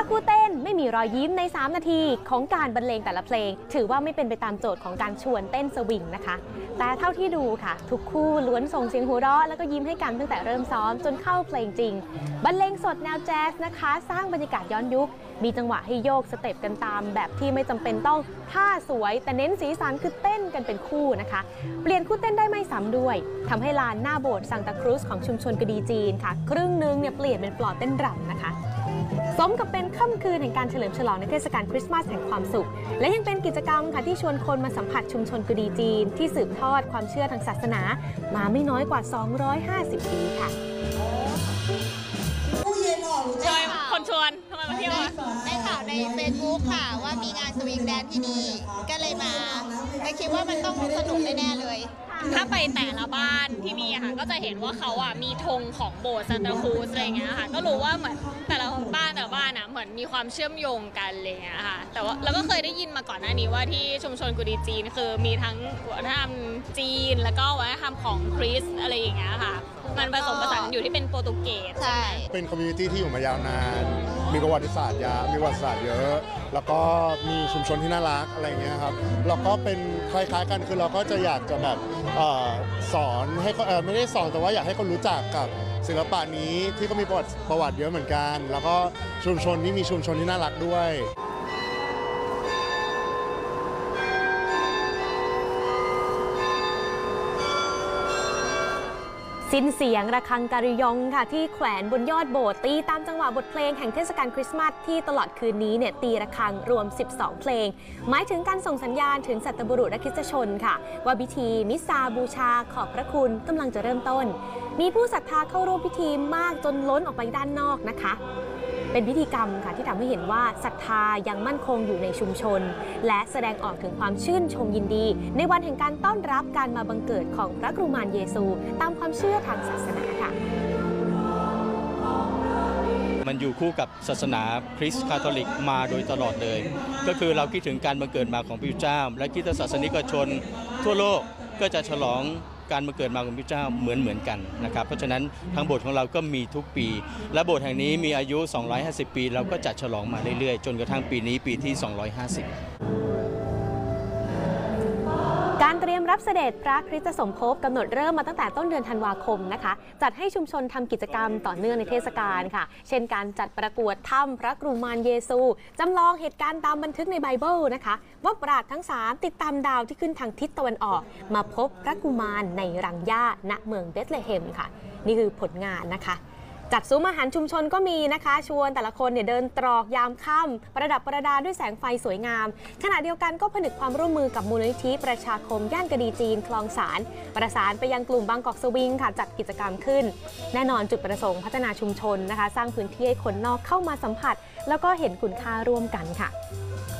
ผู้เต้นไม่มีรอยยิ้มใน3นาทีของการบรรเลงแต่ละเพลงถือว่าไม่เป็นไปตามโจทย์ของการชวนเต้นสวิงนะคะแต่เท่าที่ดูค่ะทุกคู่ล้วนส่งเสียงหัวเราะแล้วก็ยิ้มให้กันตั้งแต่เริ่มซ้อมจนเข้าเพลงจริงบรรเลงสดแนวแจ๊สนะคะสร้างบรรยากาศย้อนยุคมีจังหวะให้โยกสเต็ปกันตามแบบที่ไม่จำเป็นต้องท่าสวยแต่เน้นสีสันคือเต้นกันเป็นคู่นะคะเปลี่ยนคู่เต้นได้ไม่ซ้ำด้วยทำให้ลานหน้าโบสถ์ซังตาครูซของชุมชนกะดีจีนค่ะครึ่งนึงเนี่ยเปลี่ยนเป็นปลอดเต้นรำนะคะสมกับเป็นค่ำคืนแห่งการเฉลิมฉลองในเทศกาลคริสต์มาสแห่งความสุขและยังเป็นกิจกรรมค่ะที่ชวนคนมาสัมผัสชุมชนกะดีจีนที่สืบทอดความเชื่อทางศาสนามาไม่น้อยกว่า250ปีค่ะใช่คนชวนทำไมมาเที่ยวได้ข่าวใน Facebook ค่ะว่ามีงานสวิงแดนที่นี่ก็เลยมาแต่คิดว่ามันต้องสนุกแน่ๆเลยถ้าไปแต่ละบ้านที่นี่ค่ะก็จะเห็นว่าเขามีธงของโบสถ์ซานตาครูซอะไรเงี้ยค่ะก็รู้ว่าเหมือนแต่ละบ้านเหมือนมีความเชื่อมโยงกันอะไรเงี้ยค่ะแต่ว่าเราก็เคยได้ยินมาก่อนหน้านี้ว่าที่ชุมชนกุดีจีนคือมีทั้งวัฒนธรรมจีนแล้วก็วัฒนธรรมของคริสต์อะไรอย่างเงี้ยค่ะมันผสมผสานอยู่ที่เป็นโปรตุเกสใช่เป็นคอมมูนิตี้ที่อยู่มายาวนานมีประวัติศาสตร์เยอะแล้วก็มีชุมชนที่น่ารักอะไรเงี้ยครับแล้วก็เป็นคล้ายๆกันคือเราก็จะอยากจะแบบสอนให้ไม่ได้สอนแต่ว่าอยากให้คนรู้จักกับศิลปะนี้ที่ก็มีประวัติเยอะเหมือนกันแล้วก็ชุมชนที่มีชุมชนที่น่ารักด้วยสิ้นเสียงระฆังการิยองค่ะที่แขวนบนยอดโบสถ์ตีตามจังหวะบทเพลงแห่งเทศกาลคริสต์มาสที่ตลอดคืนนี้เนี่ยตีระฆังรวม12เพลงหมายถึงการส่งสัญญาณถึงสัตบุรุษและคริสตชนค่ะว่าพิธีมิสซาบูชาขอบพระคุณกำลังจะเริ่มต้นมีผู้ศรัทธาเข้าร่วมพิธีมากจนล้นออกไปด้านนอกนะคะเป็นพิธีกรรมค่ะที่ทำให้เห็นว่าศรัทธายังมั่นคงอยู่ในชุมชนและแสดงออกถึงความชื่นชมยินดีในวันแห่งการต้อนรับการมาบังเกิดของพระกรุมารเยซูตามความเชื่อทางศาสนาค่ะมันอยู่คู่กับศาสนาคริสต์คาทอลิกมาโดยตลอดเลยก็คือเราคิดถึงการบังเกิดมาของพระเจ้าและคริสตศาสนิกชนทั่วโลกก็จะฉลองการบังเกิดมาของพระเจ้าเหมือนกันนะครับเพราะฉะนั้นทางโบสถ์ของเราก็มีทุกปีและโบสถ์แห่งนี้มีอายุ250ปีเราก็จัดฉลองมาเรื่อยๆจนกระทั่งปีนี้ปีที่250 การเตรียมรับเสด็จพระคริสตสมภพกำหนดเริ่มมาตั้งแต่ต้นเดือนธันวาคมนะคะจัดให้ชุมชนทำกิจกรรมต่อเนื่องในเทศกาลค่ะเช่นการจัดประกวดถ้ำพระกรุมารเยซูจำลองเหตุการณ์ตามบันทึกในไบเบิลนะคะว่าปราชญ์ทั้ง3ติดตามดาวที่ขึ้นทางทิศตะวันออกมาพบพระกุมารในรังหญ้าณเมืองเบธเลเฮมค่ะนี่คือผลงานนะคะจัดซุ้มอาหารชุมชนก็มีนะคะชวนแต่ละคนเนี่ยเดินตรอกยามค่ำประดับประดาด้วยแสงไฟสวยงามขณะเดียวกันก็ผนึกความร่วมมือกับมูลนิธิประชาคมย่านกะดีจีนคลองสารประสานไปยังกลุ่มบางกอกสวิงค่ะจัดกิจกรรมขึ้นแน่นอนจุดประสงค์พัฒนาชุมชนนะคะสร้างพื้นที่ให้คนนอกเข้ามาสัมผัสแล้วก็เห็นคุณค่าร่วมกันค่ะ